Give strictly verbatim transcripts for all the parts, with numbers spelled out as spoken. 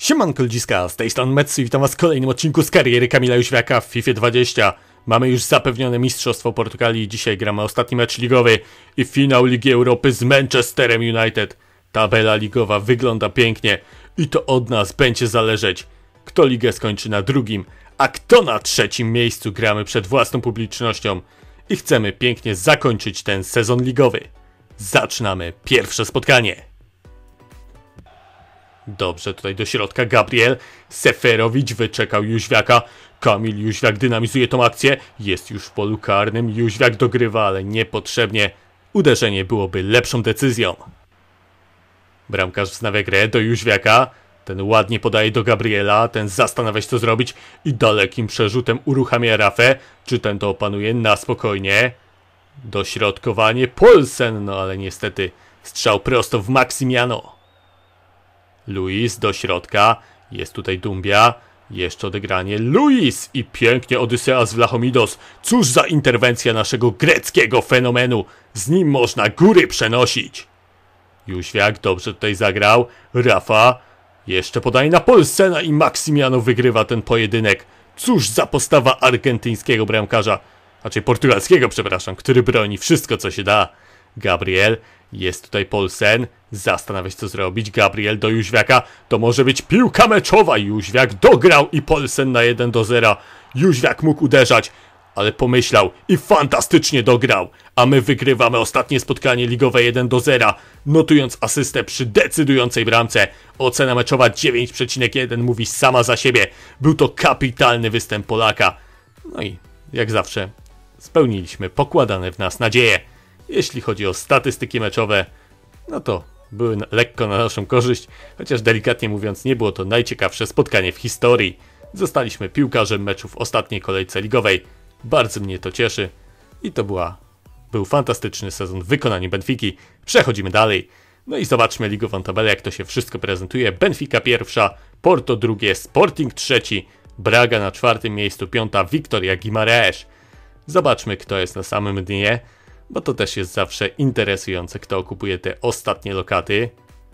Siemanko ludziska, z tej strony Metsu i witam was w kolejnym odcinku z kariery Kamila Jóźwiaka w FIFA dwadzieścia. Mamy już zapewnione mistrzostwo Portugalii, dzisiaj gramy ostatni mecz ligowy i finał Ligi Europy z Manchesterem United. Tabela ligowa wygląda pięknie i to od nas będzie zależeć, kto ligę skończy na drugim, a kto na trzecim miejscu. Gramy przed własną publicznością i chcemy pięknie zakończyć ten sezon ligowy. Zaczynamy pierwsze spotkanie. Dobrze, tutaj do środka Gabriel. Seferowicz wyczekał Jóźwiaka. Kamil Jóźwiak dynamizuje tą akcję. Jest już w polu karnym. Jóźwiak dogrywa, ale niepotrzebnie. Uderzenie byłoby lepszą decyzją. Bramkarz wznawia grę do Jóźwiaka. Ten ładnie podaje do Gabriela. Ten zastanawia się co zrobić i dalekim przerzutem uruchamia Rafę. Czy ten to opanuje? Na spokojnie. Dośrodkowanie Poulsen, no ale niestety strzał prosto w Maximiano. Luis do środka, jest tutaj Dumbia, jeszcze odegranie, Luis i pięknie Odysseas Vlahomidos. Cóż za interwencja naszego greckiego fenomenu, z nim można góry przenosić. Jóźwiak dobrze tutaj zagrał, Rafa, jeszcze podaje na Poulsena i Maximiano wygrywa ten pojedynek. Cóż za postawa argentyńskiego bramkarza, raczej portugalskiego przepraszam, który broni wszystko co się da. Gabriel, jest tutaj Poulsen, zastanawia się co zrobić, Gabriel do Jóźwiaka, to może być piłka meczowa, Jóźwiak dograł i Poulsen na jeden do zera, Jóźwiak mógł uderzać, ale pomyślał i fantastycznie dograł, a my wygrywamy ostatnie spotkanie ligowe jeden do zera, notując asystę przy decydującej bramce. Ocena meczowa dziewięć przecinek jeden mówi sama za siebie, był to kapitalny występ Polaka. No i jak zawsze spełniliśmy pokładane w nas nadzieje. Jeśli chodzi o statystyki meczowe, no to były lekko na naszą korzyść, chociaż delikatnie mówiąc nie było to najciekawsze spotkanie w historii. Zostaliśmy piłkarzem meczu w ostatniej kolejce ligowej. Bardzo mnie to cieszy i to była, był fantastyczny sezon w wykonaniu Benfiki. Przechodzimy dalej. No i zobaczmy ligową tabelę, jak to się wszystko prezentuje. Benfica pierwsza, Porto drugie, Sporting trzeci, Braga na czwartym miejscu, piąta Victoria Guimarães. Zobaczmy kto jest na samym dnie, bo to też jest zawsze interesujące, kto okupuje te ostatnie lokaty.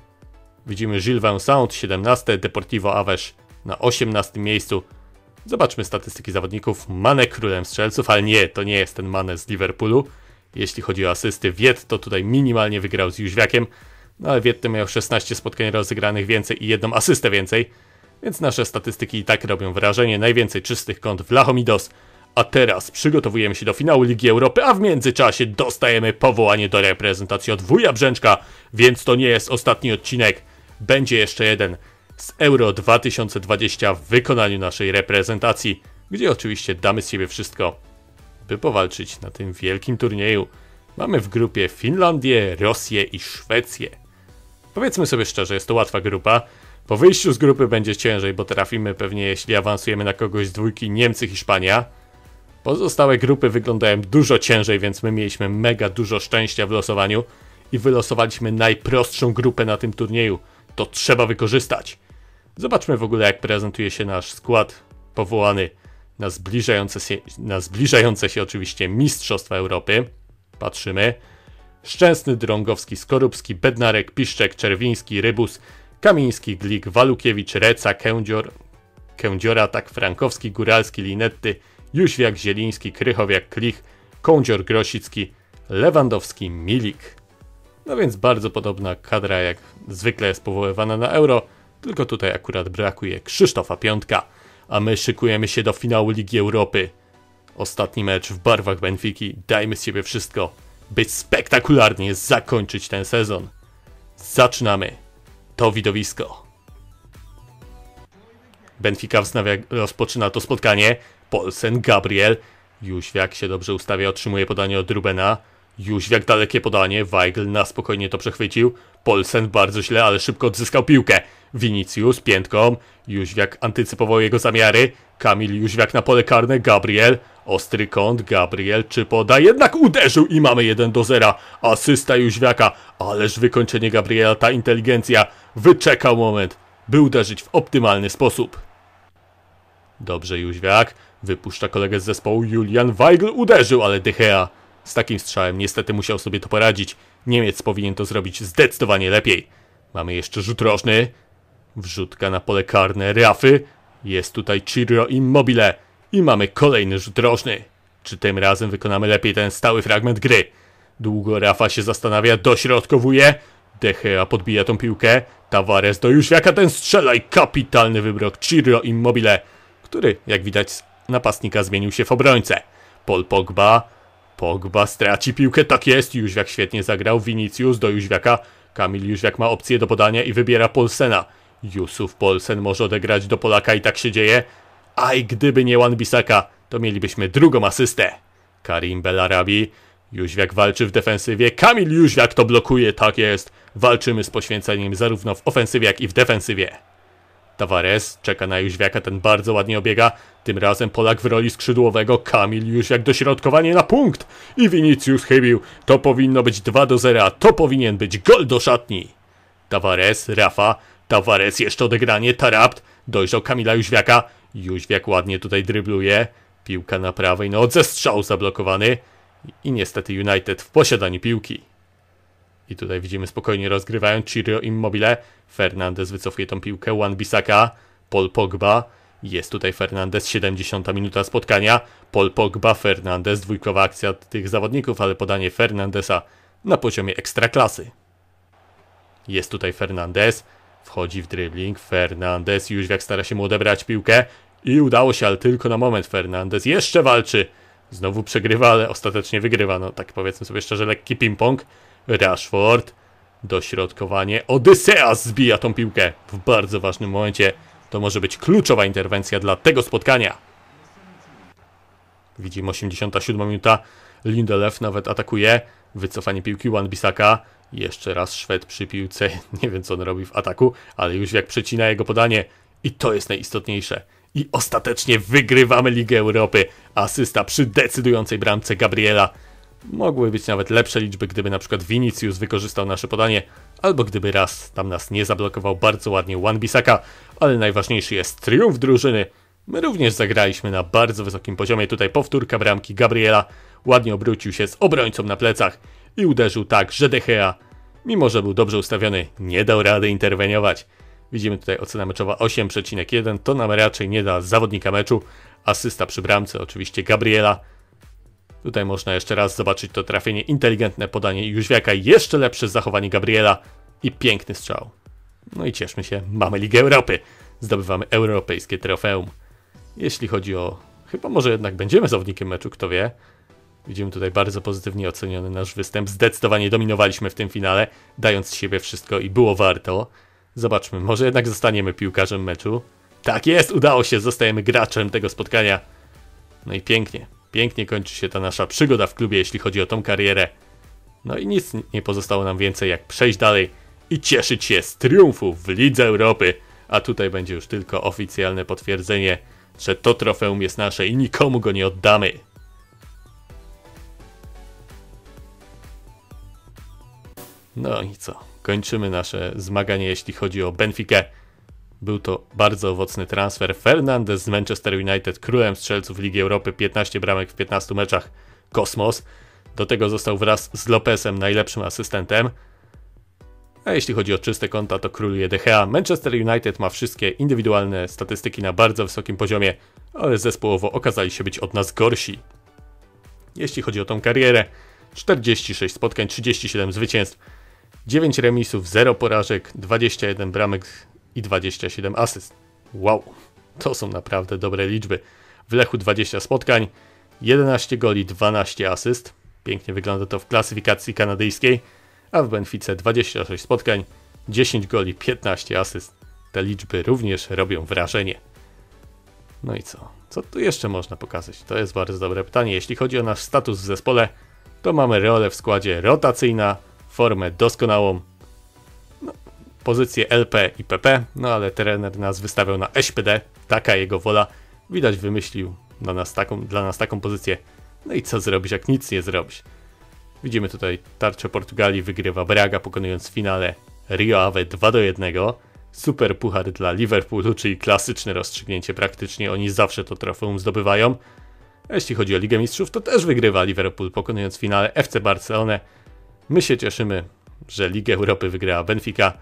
Widzimy Gil Vincent siedemnaste, Deportivo Aves na osiemnastym miejscu. Zobaczmy statystyki zawodników. Mane królem strzelców, ale nie, to nie jest ten Mane z Liverpoolu. Jeśli chodzi o asysty, Wiet to tutaj minimalnie wygrał z Jóźwiakiem, no ale Wiet miał szesnaście spotkań rozegranych więcej i jedną asystę więcej, więc nasze statystyki i tak robią wrażenie. Najwięcej czystych kąt Vlahomidos. A teraz przygotowujemy się do finału Ligi Europy, a w międzyczasie dostajemy powołanie do reprezentacji od wuja Brzęczka, więc to nie jest ostatni odcinek. Będzie jeszcze jeden z Euro dwa tysiące dwadzieścia w wykonaniu naszej reprezentacji, gdzie oczywiście damy z siebie wszystko, by powalczyć na tym wielkim turnieju. Mamy w grupie Finlandię, Rosję i Szwecję. Powiedzmy sobie szczerze, jest to łatwa grupa. Po wyjściu z grupy będzie ciężej, bo trafimy pewnie, jeśli awansujemy na kogoś z dwójki, Niemcy, Hiszpania. Pozostałe grupy wyglądają dużo ciężej, więc my mieliśmy mega dużo szczęścia w losowaniu i wylosowaliśmy najprostszą grupę na tym turnieju. To trzeba wykorzystać. Zobaczmy w ogóle jak prezentuje się nasz skład powołany na zbliżające się, na zbliżające się oczywiście Mistrzostwa Europy. Patrzymy. Szczęsny, Drągowski, Skorupski, Bednarek, Piszczek, Czerwiński, Rybus, Kamiński, Glik, Walukiewicz, Reca, Kędzior, Kędziora, tak Frankowski, Góralski, Linetty, Jóźwiak, Zieliński, Krychowiak, Klich, Kądzior, Grosicki, Lewandowski, Milik. No więc bardzo podobna kadra jak zwykle jest powoływana na Euro, tylko tutaj akurat brakuje Krzysztofa Piątka, a my szykujemy się do finału Ligi Europy. Ostatni mecz w barwach Benfiki, dajmy z siebie wszystko, by spektakularnie zakończyć ten sezon. Zaczynamy to widowisko. Benfica wznawia, rozpoczyna to spotkanie. Poulsen, Gabriel, Jóźwiak się dobrze ustawia, otrzymuje podanie od Rubena. Jóźwiak dalekie podanie, Weigl na spokojnie to przechwycił. Poulsen bardzo źle, ale szybko odzyskał piłkę. Vinicius piętką, Jóźwiak antycypował jego zamiary. Kamil Jóźwiak na pole karne, Gabriel, ostry kąt, Gabriel czy poda, jednak uderzył i mamy jeden do zera. Asysta Jóźwiaka, ależ wykończenie Gabriela, ta inteligencja, wyczekał moment, by uderzyć w optymalny sposób. Dobrze Jóźwiak, wypuszcza kolegę z zespołu, Julian Weigl uderzył, ale De Gea z takim strzałem niestety musiał sobie to poradzić. Niemiec powinien to zrobić zdecydowanie lepiej. Mamy jeszcze rzut rożny. Wrzutka na pole karne Rafy. Jest tutaj Ciro Immobile. I mamy kolejny rzut rożny. Czy tym razem wykonamy lepiej ten stały fragment gry? Długo Rafa się zastanawia, dośrodkowuje. De Gea podbija tą piłkę. Tavares do Jóźwiaka, ten strzela i kapitalny wybrok Ciro Immobile, który, jak widać, z napastnika zmienił się w obrońcę. Paul Pogba. Pogba straci piłkę, tak jest. Jóźwiak świetnie zagrał. Vinicius do Jóźwiaka. Kamil Jóźwiak ma opcję do podania i wybiera Poulsena. Jusuf Poulsen może odegrać do Polaka i tak się dzieje. A i gdyby nie Wan-Bissaka, to mielibyśmy drugą asystę. Karim Bellarabi. Jóźwiak walczy w defensywie. Kamil Jóźwiak to blokuje, tak jest. Walczymy z poświęceniem zarówno w ofensywie, jak i w defensywie. Tavares czeka na Jóźwiaka, ten bardzo ładnie obiega. Tym razem Polak w roli skrzydłowego. Kamil Jóźwiak, dośrodkowanie na punkt. I Vinicius chybił. To powinno być dwa do zera. To powinien być gol do szatni. Tavares, Rafa. Tavares jeszcze odegranie. Tarabt. Dojrzał Kamila Jóźwiaka. Jóźwiak ładnie tutaj drybluje. Piłka na prawej nodze. Strzał zablokowany. I niestety United w posiadaniu piłki. I tutaj widzimy, spokojnie rozgrywają Ciro Immobile. Fernandes wycofuje tą piłkę. Wan-Bissaka. Paul Pogba. Jest tutaj Fernandes. siedemdziesiąta minuta spotkania. Paul Pogba, Fernandes. Dwójkowa akcja tych zawodników, ale podanie Fernandesa na poziomie ekstraklasy. Jest tutaj Fernandes. Wchodzi w dribbling. Fernandes. Jóźwiak stara się mu odebrać piłkę. I udało się, ale tylko na moment. Fernandes jeszcze walczy. Znowu przegrywa, ale ostatecznie wygrywa. No tak powiedzmy sobie szczerze, lekki ping-pong. Rashford. Dośrodkowanie. Odysseas zbija tą piłkę w bardzo ważnym momencie. To może być kluczowa interwencja dla tego spotkania. Widzimy osiemdziesiąta siódma minuta. Lindelöf nawet atakuje. Wycofanie piłki Wan-Bissaka. Jeszcze raz Szwed przy piłce. Nie wiem co on robi w ataku, ale Jóźwiak przecina jego podanie. I to jest najistotniejsze. I ostatecznie wygrywamy Ligę Europy. Asysta przy decydującej bramce Gabriela. Mogły być nawet lepsze liczby, gdyby na przykład Vinicius wykorzystał nasze podanie, albo gdyby raz tam nas nie zablokował bardzo ładnie Wan-Bissaka, ale najważniejszy jest triumf drużyny. My również zagraliśmy na bardzo wysokim poziomie. Tutaj powtórka bramki Gabriela. Ładnie obrócił się z obrońcą na plecach i uderzył tak, że De Gea, mimo że był dobrze ustawiony, nie dał rady interweniować. Widzimy tutaj ocena meczowa osiem przecinek jeden, to nam raczej nie da zawodnika meczu. Asysta przy bramce oczywiście Gabriela. Tutaj można jeszcze raz zobaczyć to trafienie, inteligentne podanie Jóźwiaka, jeszcze lepsze zachowanie Gabriela i piękny strzał. No i cieszmy się, mamy Ligę Europy, zdobywamy europejskie trofeum. Jeśli chodzi o... chyba może jednak będziemy zawodnikiem meczu, kto wie. Widzimy tutaj bardzo pozytywnie oceniony nasz występ, zdecydowanie dominowaliśmy w tym finale, dając z siebie wszystko i było warto. Zobaczmy, może jednak zostaniemy piłkarzem meczu. Tak jest, udało się, zostajemy graczem tego spotkania. No i pięknie, pięknie kończy się ta nasza przygoda w klubie, jeśli chodzi o tą karierę. No i nic nie pozostało nam więcej jak przejść dalej i cieszyć się z triumfu w Lidze Europy. A tutaj będzie już tylko oficjalne potwierdzenie, że to trofeum jest nasze i nikomu go nie oddamy. No i co? Kończymy nasze zmaganie, jeśli chodzi o Benfikę. Był to bardzo owocny transfer. Fernandes z Manchester United, królem strzelców Ligi Europy, piętnaście bramek w piętnastu meczach. Kosmos. Do tego został wraz z Lopezem najlepszym asystentem. A jeśli chodzi o czyste konta, to króluje De Gea. Manchester United ma wszystkie indywidualne statystyki na bardzo wysokim poziomie, ale zespołowo okazali się być od nas gorsi. Jeśli chodzi o tą karierę, czterdzieści sześć spotkań, trzydzieści siedem zwycięstw, dziewięć remisów, zero porażek, dwadzieścia jeden bramek i dwadzieścia siedem asyst. Wow, to są naprawdę dobre liczby. W Lechu dwadzieścia spotkań, jedenaście goli, dwanaście asyst. Pięknie wygląda to w klasyfikacji kanadyjskiej. A w Benfice dwadzieścia sześć spotkań, dziesięć goli, piętnaście asyst. Te liczby również robią wrażenie. No i co? Co tu jeszcze można pokazać? To jest bardzo dobre pytanie. Jeśli chodzi o nasz status w zespole, to mamy rolę w składzie rotacyjna, formę doskonałą, no, pozycję L P i P P, no ale trener nas wystawiał na S P D, taka jego wola. Widać, wymyślił dla nas taką, dla nas taką pozycję. No i co zrobić, jak nic nie zrobić? Widzimy tutaj tarczę Portugalii, wygrywa Braga, pokonując w finale Rio Ave dwa do jednego. Super puchar dla Liverpoolu, czyli klasyczne rozstrzygnięcie, praktycznie oni zawsze to trofeum zdobywają. A jeśli chodzi o Ligę Mistrzów, to też wygrywa Liverpool, pokonując w finale F C Barcelonę. My się cieszymy, że Ligę Europy wygrała Benfica.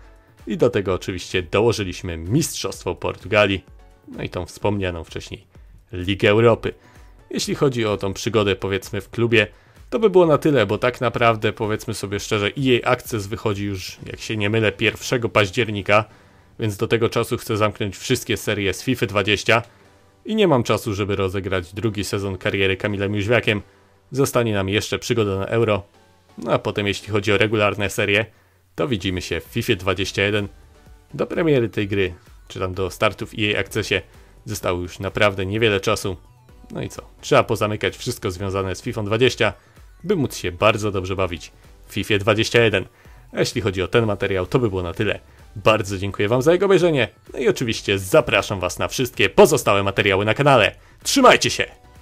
I do tego oczywiście dołożyliśmy Mistrzostwo Portugalii, no i tą wspomnianą wcześniej Ligę Europy. Jeśli chodzi o tą przygodę powiedzmy w klubie, to by było na tyle, bo tak naprawdę powiedzmy sobie szczerze, E A Access wychodzi już, jak się nie mylę, pierwszego października, więc do tego czasu chcę zamknąć wszystkie serie z FIFA dwadzieścia i nie mam czasu, żeby rozegrać drugi sezon kariery Kamilem Jóźwiakiem. Zostanie nam jeszcze przygoda na Euro, no a potem jeśli chodzi o regularne serie, to widzimy się w FIFA dwadzieścia jeden. Do premiery tej gry, czy tam do startu w E A Accessie zostało już naprawdę niewiele czasu. No i co? Trzeba pozamykać wszystko związane z FIFA dwadzieścia, by móc się bardzo dobrze bawić w FIFA dwadzieścia jeden. A jeśli chodzi o ten materiał, to by było na tyle. Bardzo dziękuję Wam za jego obejrzenie. No i oczywiście zapraszam Was na wszystkie pozostałe materiały na kanale. Trzymajcie się!